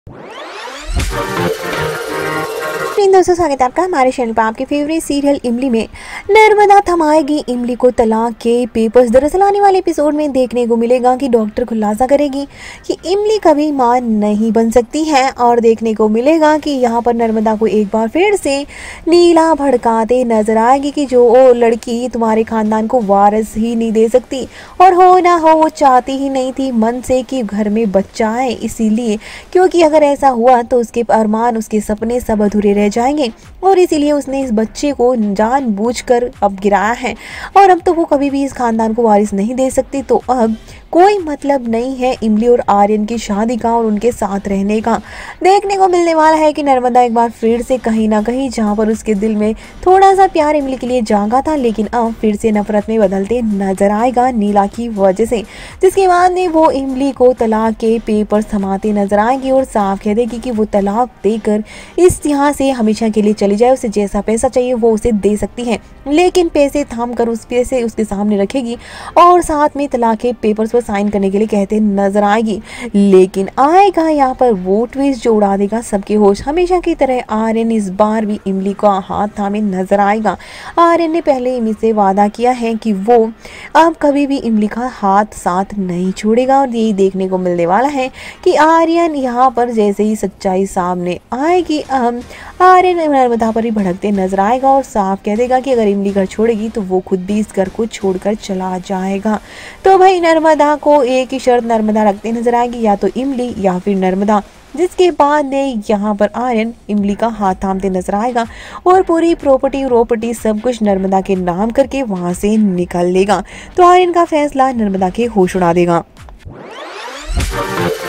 दोस्तों, स्वागत है आपका हमारे चैनल पर। आपके फेवरेट सीरियल इमली में नर्मदा थमाएगी इमली को तलाक के पेपर्स। दरअसल आने वाले एपिसोड में देखने को मिलेगा कि डॉक्टर खुलासा करेगी कि इमली कभी मां नहीं बन सकती है, और देखने को मिलेगा कि यहाँ पर नर्मदा को एक बार फिर से नीला भड़काते नजर आएगी कि जो लड़की तुम्हारे खानदान को वारिस ही नहीं दे सकती, और हो ना हो वो चाहती ही नहीं थी मन से कि घर में बच्चा आए, इसीलिए क्योंकि अगर ऐसा हुआ तो उसके अरमान, उसके सपने सब अधूरे रह जाएंगे, और इसीलिए उसने इस बच्चे को जानबूझकर अब गिराया है। और अब तो वो कभी भी इस खानदान को वारिस नहीं दे सकती, तो अब कोई मतलब नहीं है इमली और आर्यन की शादी का और उनके साथ रहने का। देखने को मिलने वाला है कि नर्मदा एक बार फिर से कहीं ना कहीं, जहां पर उसके दिल में थोड़ा सा प्यार इमली के लिए जागा था, लेकिन अब फिर से नफरत में बदलते नजर आएगा नीला की वजह से, जिसके बाद में वो इमली को तलाक के पेपर थमाते नजर आएगी और साफ कह देगी कि वो तलाक देकर इस यहाँ से हमेशा के लिए चली जाए। उसे जैसा पैसा चाहिए वो उसे दे सकती है, लेकिन पैसे थाम कर उस पैसे उसके सामने रखेगी और साथ में तलाक के पेपर्स पर साइन करने के लिए कहते नजर आएगी। लेकिन आएगा यहाँ पर वो ट्विस्ट जो उड़ा देगा सबके होश। हमेशा की तरह आर्यन इस बार भी इमली का हाथ थामे नजर आएगा। आर्यन ने पहले इमली से वादा किया है कि वो अब कभी भी इमली का हाथ साथ नहीं छोड़ेगा, और यही देखने को मिलने वाला है कि आर्यन यहाँ पर जैसे ही सच्चाई सामने आएगी, आर्यन नर्मदा पर ही भड़कते नजर आएगा और साफ कह देगा कि अगर इमली घर छोड़ेगी तो वो खुद भी इस घर को छोड़कर चला जाएगा। तो भाई नर्मदा को एक ही शर्त नर्मदा रखते नजर आएगी, या तो इमली या फिर नर्मदा, जिसके बाद में यहाँ पर आर्यन इमली का हाथ थामते नजर आएगा और पूरी प्रॉपर्टी सब कुछ नर्मदा के नाम करके वहां से निकल लेगा। तो आर्यन का फैसला नर्मदा के होश उड़ा देगा।